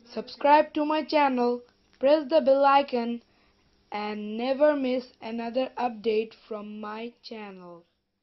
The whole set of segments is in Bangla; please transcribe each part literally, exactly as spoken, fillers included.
Subscribe to my channel, press the bell icon and never miss another update from my channel.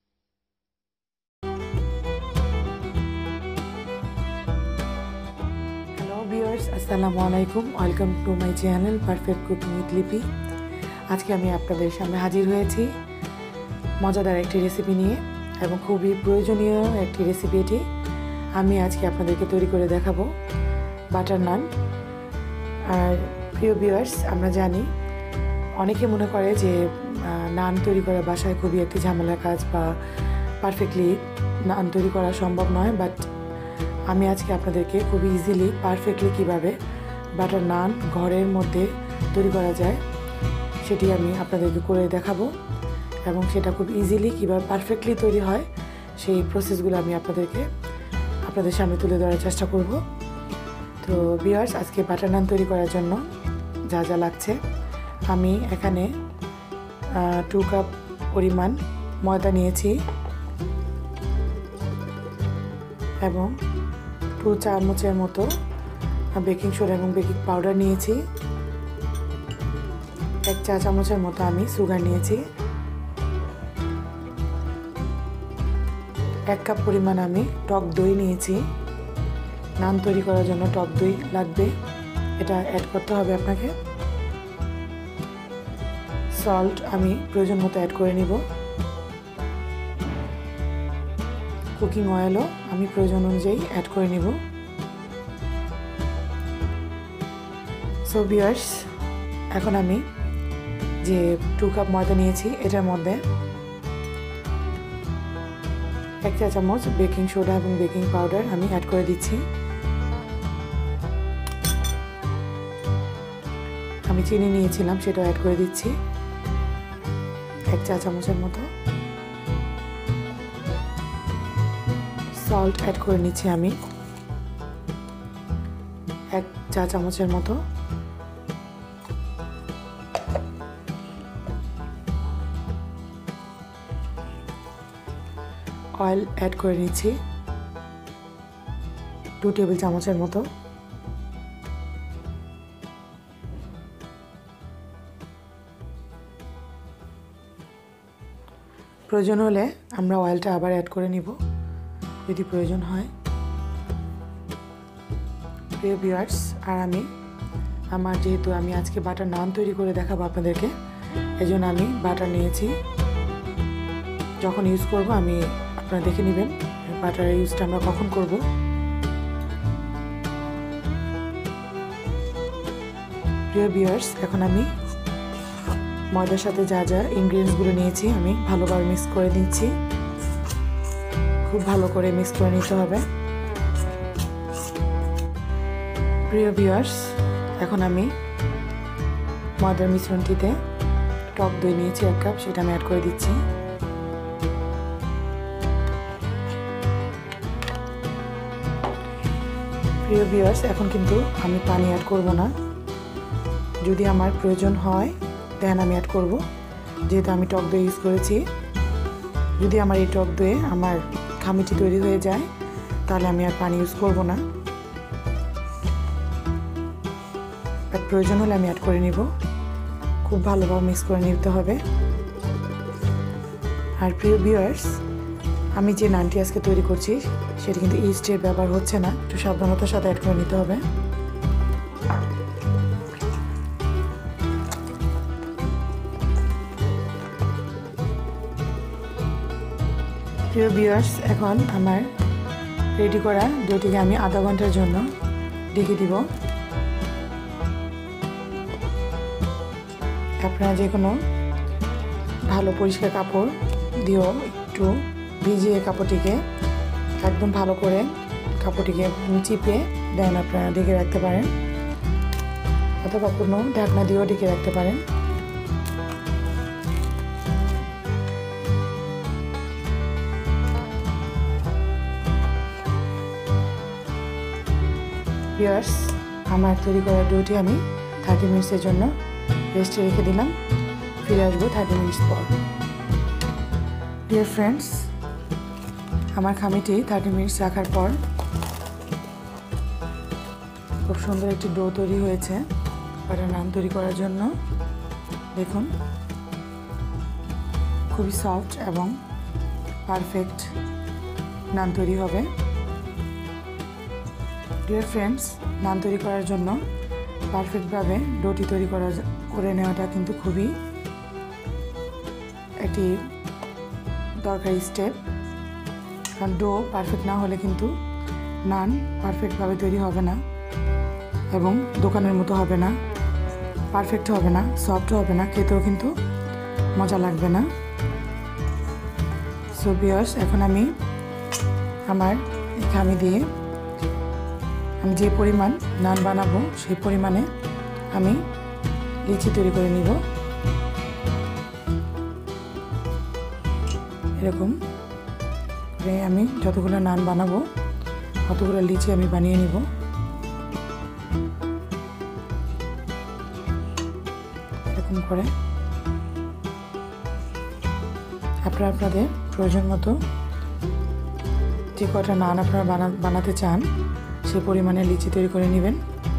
Hello viewers, assalamu alaikum. Welcome to my channel Perfect Cooking with Lipi. আজকে আমি আপনাদের সামনে হাজির হয়েছি মজাদার একটি রেসিপি নিয়ে এবং খুবই প্রয়োজনীয় একটি রেসিপি এটি। আমি আজকে আপনাদেরকে তৈরি করে দেখাবো বাটার নান। আর প্রিয় ভিউয়ার্স, আমরা জানি অনেকে মনে করে যে নান তৈরি করা বাসায় খুবই একটি ঝামেলার কাজ বা পারফেক্টলি নান তৈরি করা সম্ভব নয়, বাট আমি আজকে আপনাদেরকে খুবই ইজিলি পারফেক্টলি কিভাবে বাটার নান ঘরের মধ্যে তৈরি করা যায় সেটি আমি আপনাদেরকে করে দেখাবো এবং সেটা খুব ইজিলি কিভাবে পারফেক্টলি তৈরি হয় সেই প্রসেসগুলো আমি আপনাদেরকে আপনাদের সামনে তুলে ধরার চেষ্টা করব। তো ভিউয়ার্স, আজকে বাটার নান তৈরি করার জন্য যা যা লাগছে, আমি এখানে টু কাপ পরিমাণ ময়দা নিয়েছি এবং টু চামচের মতো বেকিং সোডা এবং বেকিং পাউডার নিয়েছি। এক চা চামচের মতো আমি সুগার নিয়েছি। এক কাপ পরিমাণ আমি টক দই নিয়েছি। নান তৈরি করার জন্য টক দই লাগবে, এটা অ্যাড করতে হবে আপনাকে। সল্ট আমি প্রয়োজন মতো অ্যাড করে নিব। কুকিং অয়েলও আমি প্রয়োজন অনুযায়ী অ্যাড করে নিব। সো ভিউয়ার্স, এখন আমি যে টু কাপ ময়দা নিয়েছি এটার মধ্যে এক চা চামচ বেকিং সোডা এবং বেকিং পাউডার আমি অ্যাড করে দিচ্ছি। আমি চিনি নিয়েছিলাম, সেটাও অ্যাড করে দিচ্ছি এক চা চামচের মতো। সল্ট অ্যাড করে নিচ্ছি আমি এক চা চামচের মতো। অয়েল অ্যাড করে নিচ্ছি টু টেবিল চামচের মতো। প্রয়োজন হলে আমরা অয়েলটা আবার অ্যাড করে নিব যদি প্রয়োজন হয়। প্রিয় ভিউয়ার্স, আর আমি আমার যেহেতু আমি আজকে বাটার নান তৈরি করে দেখাবো আপনাদেরকে, এই জন্য আমি বাটার নিয়েছি। যখন ইউজ করব আমি আপনারা দেখে নেবেন বাটার ইউজটা আমরা কখন করব। প্রিয় ভিউয়ার্স, এখন আমি ময়দার সাথে যা যা ইনগ্রিডিয়েন্টসগুলো নিয়েছি আমি ভালোভাবে মিক্স করে দিচ্ছি। খুব ভালো করে মিক্স করে নিতে হবে। প্রিয় ভিউয়ার্স, এখন আমি ময়দার মিশ্রণটিতে টক দই নিয়েছি এক কাপ, সেটা আমি অ্যাড করে দিচ্ছি। প্রিয় ভিউয়ার্স, এখন কিন্তু আমি পানি অ্যাড করব না। যদি আমার প্রয়োজন হয় দেন আমি অ্যাড করব, যেহেতু আমি টক দই ইউজ করেছি। যদি আমার এই টক দইয়ে আমার খামিটি তৈরি হয়ে যায় তাহলে আমি আর পানি ইউজ করব না, বাট প্রয়োজন হলে আমি অ্যাড করে নিব। খুব ভালোভাবে মিক্স করে নিতে হবে। আর প্রিয় ভিউয়ার্স, আমি যে নানটি আজকে তৈরি করছি সেটা কিন্তু ইস্টের ব্যবহার হচ্ছে না, একটু সাবধানতার সাথে অ্যাড করে নিতে হবে। প্রিয় ভিউয়ার্স, এখন আমার রেডি করা ডোটিকে আমি আধা ঘন্টার জন্য ঢেকে দিব। আপনারা যে কোনো ভালো পরিষ্কার কাপড় দিয়েও একটু ভিজিয়ে কাপড়টিকে একদম ভালো করে কাপড়টিকে চিপে দেন আপনারা ঢেকে রাখতে পারেন, অথবা কোনো ঢাকনা দিয়েও ঢেকে রাখতে পারেন। ভিউয়ার্স, আমার তৈরি করা ডোটি আমি থার্টি মিনিটসের জন্য রেস্টে রেখে দিলাম। ফিরে আসবো থার্টি মিনিটস পর। ডিয়ার ফ্রেন্ডস, আমার খামিটি থার্টি মিনিটস রাখার পর খুব সুন্দর একটি ডো তৈরি হয়েছে বাটার নান তৈরি করার জন্য। দেখুন খুবই সফট এবং পারফেক্ট নান তৈরি হবে। ডিয়ার ফ্রেন্ডস, নান তৈরি করার জন্য পারফেক্টভাবে ডোটি তৈরি করা করে নেওয়াটা কিন্তু খুবই একটি দরকারি স্টেপ, কারণ ডো পারফেক্ট না হলে কিন্তু নান পারফেক্টভাবে তৈরি হবে না এবং দোকানের মতো হবে না, পারফেক্ট হবে না, সফট হবে না, খেতেও কিন্তু মজা লাগবে না। সো ভিউয়ার্স, এখন আমি আমার এই খামি দিয়ে আমি যে পরিমাণ নান বানাবো সেই পরিমাণে আমি লিচি তৈরি করে নিব। এরকম করে আমি যতগুলো নান বানাবো ততগুলো লিচি আমি বানিয়ে নিব। এরকম করে আপনারা আপনাদের প্রয়োজন মতো যে কটা নান আপনারা বানা বানাতে চান সেই পরিমাণে লিচি তৈরি করে নেবেন।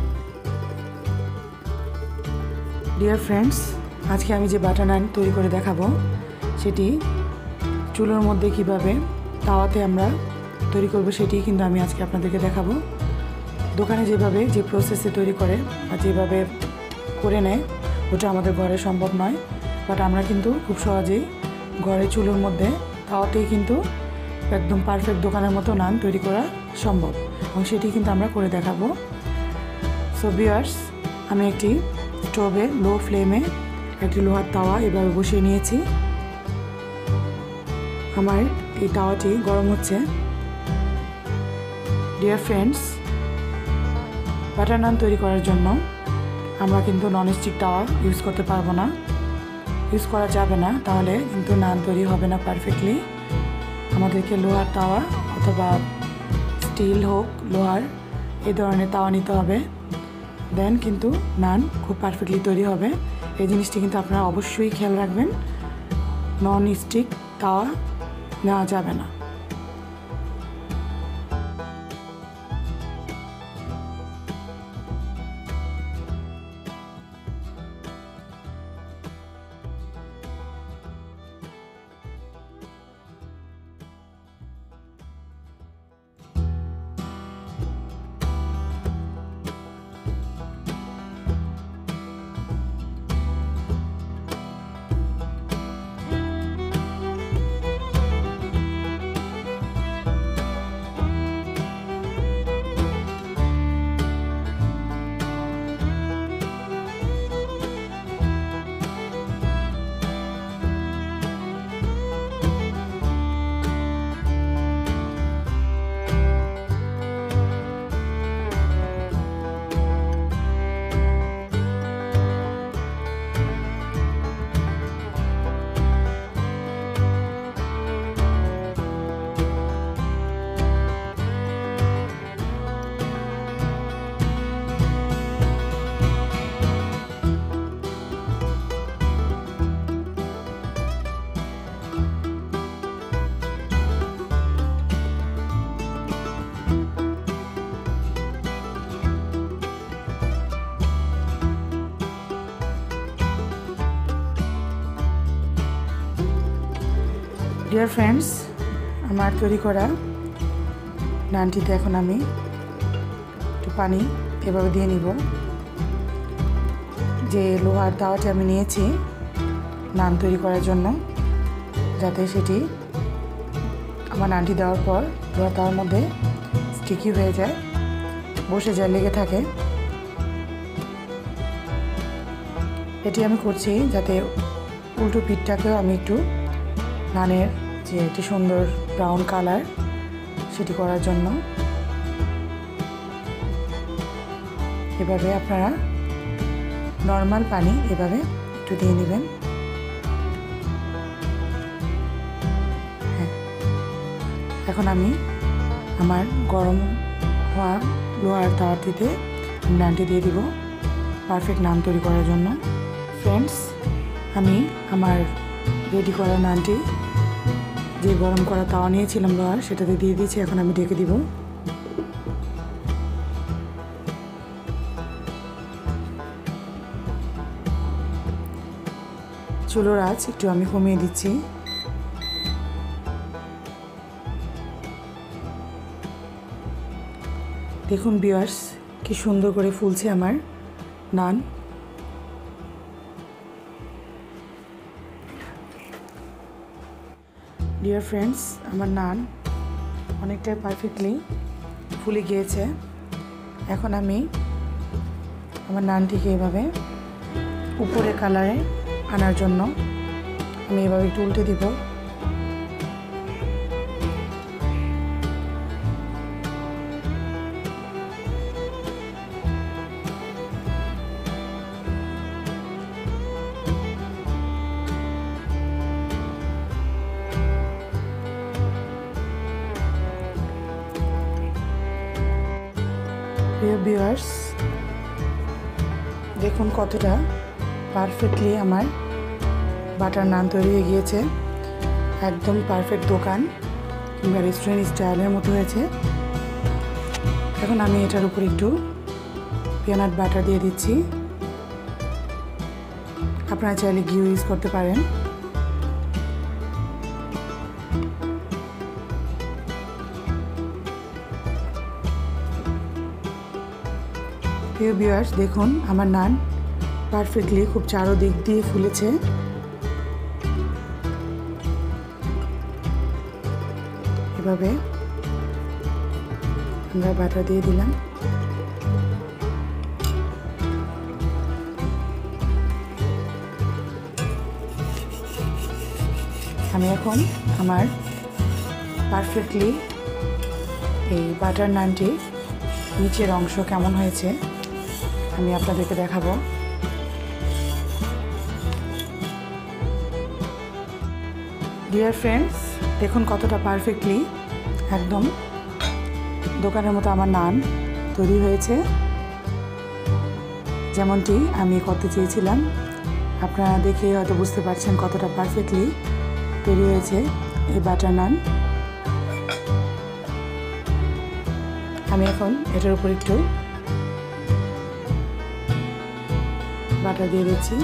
ডিয়ার ফ্রেন্ডস, আজকে আমি যে বাটার নান তৈরি করে দেখাবো সেটি চুলোর মধ্যে কিভাবে তাওয়াতে আমরা তৈরি করব সেটি কিন্তু আমি আজকে আপনাদেরকে দেখাবো। দোকানে যেভাবে যে প্রসেসে তৈরি করে বা যেভাবে করে নেয় ওটা আমাদের ঘরে সম্ভব নয়, বাট আমরা কিন্তু খুব সহজেই ঘরে চুলোর মধ্যে তাওয়াতেই কিন্তু একদম পারফেক্ট দোকানের মতো নান তৈরি করা সম্ভব এবং সেটি কিন্তু আমরা করে দেখাবো। সো ভিউয়ার্স, আমি একটি স্টোভে লো ফ্লেমে একটি লোহার তাওয়া এভাবে বসিয়ে নিয়েছি। আমার এই তাওয়াটি গরম হচ্ছে। ডিয়ার ফ্রেন্ডস, বাটার নান তৈরি করার জন্য আমরা কিন্তু ননস্টিক তাওয়া ইউজ করতে পারবো না, ইউজ করা যাবে না, তাহলে কিন্তু নান তৈরি হবে না পারফেক্টলি। আমাদেরকে লোহার তাওয়া অথবা স্টিল হোক লোহার এই ধরনের তাওয়া নিতে হবে, দেন কিন্তু নান খুব পারফেক্টলি তৈরি হবে। এই জিনিসটি কিন্তু আপনারা অবশ্যই খেয়াল রাখবেন, নন স্টিক তাওয়া নেওয়া যাবে না। ডিয়ার ফ্রেন্ডস, আমার তৈরি করা নানটিতে এখন আমি একটু পানি এভাবে দিয়ে নিব। যে লোহার তাওয়াটি আমি নিয়েছি নান তৈরি করার জন্য, যাতে সেটি আমার নানটি দেওয়ার পর লোহার তাওয়ার মধ্যে স্টিকি হয়ে যায়, বসে যায়, লেগে থাকে। এটি আমি করছি যাতে উল্টো পিঠটাকেও আমি একটু নানের যে একটি সুন্দর ব্রাউন কালার সেটি করার জন্য। এভাবে আপনারা নর্মাল পানি এভাবে একটু দিয়ে নেবেন। হ্যাঁ, এখন আমি আমার গরম হওয়া লোহার তাওয়াটিতে নানটি দিয়ে দিব পারফেক্ট নান তৈরি করার জন্য। ফ্রেন্ডস, আমি আমার রেডি করা নানটি যে গরম করা তাওয়া নিয়েছিলাম লোহার সেটাতে দিয়ে দিয়েছি। এখন আমি ঢেকে দিব। চুলোর আঁচ একটু আমি কমিয়ে দিচ্ছি। দেখুন ভিউয়ার্স কি সুন্দর করে ফুলছে আমার নান। ডিয়ার ফ্রেন্ডস, আমার নান অনেকটাই পারফেক্টলি ফুলে গিয়েছে। এখন আমি আমার নানটিকে এভাবে উপরে কালারে আনার জন্য আমি এভাবে একটু উল্টে দিব। প্রিয় ভিউয়ার্স, দেখুন কতটা পারফেক্টলি আমার বাটার নান তৈরি হয়ে গিয়েছে। একদম পারফেক্ট দোকান কিংবা রেস্টুরেন্ট স্টাইলের মতো হয়েছে। এখন আমি এটার উপর একটু পিনাট বাটার দিয়ে দিচ্ছি। আপনারা চাইলে ঘি ইউজ করতে পারেন। প্রিয় ভিউয়ার্স, দেখুন আমার নান পারফেক্টলি খুব চারদিক দিয়ে ফুলেছে। এভাবে আমরা বাটার দিয়ে দিলাম। আমি এখন আমার পারফেক্টলি এই বাটার নানটি নিচের অংশ কেমন হয়েছে আমি আপনাদেরকে দেখাবো। ডিয়ার ফ্রেন্ডস, দেখুন কতটা পারফেক্টলি একদম দোকানের মতো আমার নান তৈরি হয়েছে, যেমনটি আমি করতে চেয়েছিলাম। আপনারা দেখে হয়তো বুঝতে পারছেন কতটা পারফেক্টলি তৈরি হয়েছে এই বাটার নান। আমি এখন এটার উপর একটু বাটার দিয়ে দিচ্ছি।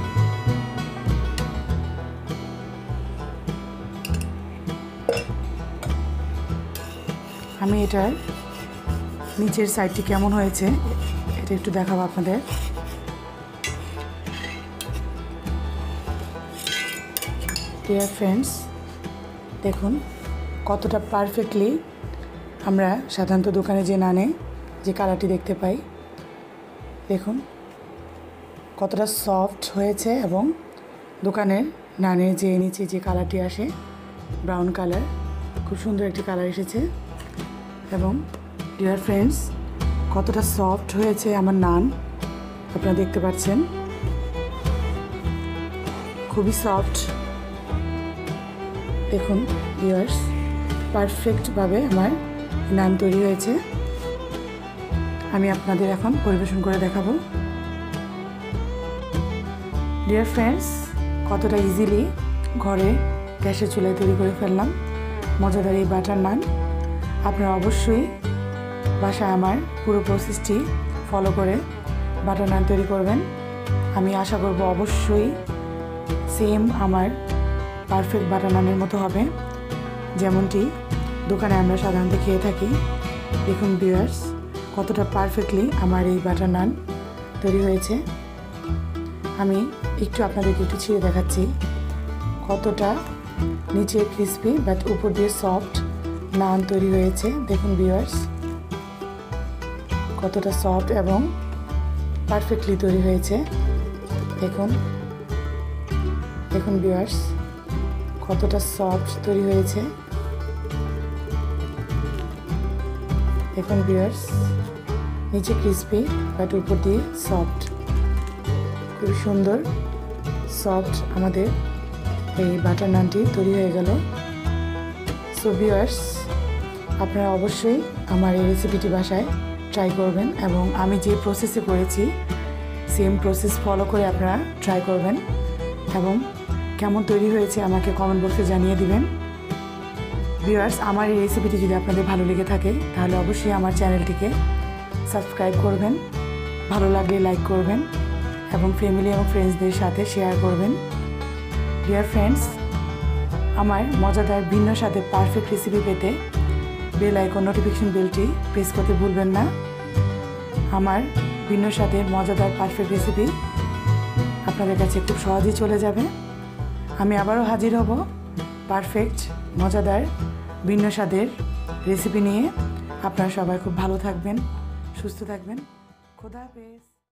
আমি এটার নিচের সাইডটি কেমন হয়েছে এটা একটু দেখাবো আপনাদের। ডিয়ার ফ্রেন্ডস, দেখুন কতটা পারফেক্টলি আমরা সাধারণত দোকানে যে নানে যে কালারটি দেখতে পাই, দেখুন কতটা সফট হয়েছে এবং দোকানের নানের যে নিচে যে কালারটি আসে ব্রাউন কালার, খুব সুন্দর একটি কালার এসেছে। এবং ডিয়ার ফ্রেন্ডস, কতটা সফট হয়েছে আমার নান আপনারা দেখতে পাচ্ছেন, খুবই সফট। দেখুন ভিউয়ার্স, পারফেক্টভাবে আমার নান তৈরি হয়েছে। আমি আপনাদের এখন পরিবেশন করে দেখাবো। ডিয়ার ফ্রেন্ডস, কতটা ইজিলি ঘরে গ্যাসের চুলায় তৈরি করে ফেললাম মজাদার এই বাটার নান। আপনারা অবশ্যই বাসায় আমার পুরো প্রসেসটি ফলো করে বাটার নান তৈরি করবেন। আমি আশা করব অবশ্যই সেম আমার পারফেক্ট বাটার নানের মতো হবে, যেমনটি দোকানে আমরা সাধারণত খেয়ে থাকি। দেখুন ভিউয়ার্স, কতটা পারফেক্টলি আমার এই বাটার নান তৈরি হয়েছে। আমি একটু আপনাদেরকে একটু ছিঁড়ে দেখাচ্ছি কতটা নিচে ক্রিসপি বাট উপর দিয়ে সফট নান তৈরি হয়েছে। দেখুন ভিউয়ার্স, কতটা সফট এবং পারফেক্টলি তৈরি হয়েছে। দেখুন দেখুন ভিউয়ার্স, কতটা সফট তৈরি হয়েছে। দেখুন ভিউয়ার্স, নিচে ক্রিসপি বাট উপর দিয়ে সফট, খুব সুন্দর সফট আমাদের এই বাটার নানটি তৈরি হয়ে গেল। সো ভিউয়ার্স, আপনারা অবশ্যই আমার এই রেসিপিটি বাসায় ট্রাই করবেন এবং আমি যে প্রসেসে করেছি সেম প্রসেস ফলো করে আপনারা ট্রাই করবেন এবং কেমন তৈরি হয়েছে আমাকে কমেন্ট বক্সে জানিয়ে দিবেন। ভিউয়ার্স, আমার এই রেসিপিটি যদি আপনাদের ভালো লেগে থাকে তাহলে অবশ্যই আমার চ্যানেলটিকে সাবস্ক্রাইব করবেন, ভালো লাগলে লাইক করবেন এবং ফ্যামিলি এবং ফ্রেন্ডসদের সাথে শেয়ার করবেন। ডিয়ার ফ্রেন্ডস, আমার মজাদার ভিন্ন স্বাদে পারফেক্ট রেসিপি পেতে বেল আইকন নোটিফিকেশন বেলটি প্রেস করতে ভুলবেন না। আমার ভিন্ন স্বাদে মজাদার পারফেক্ট রেসিপি আপনাদের কাছে খুব সহজেই চলে যাবে। আমি আবারও হাজির হব পারফেক্ট মজাদার ভিন্ন স্বাদের রেসিপি নিয়ে। আপনারা সবাই খুব ভালো থাকবেন, সুস্থ থাকবেন। খোদা হাফেজ।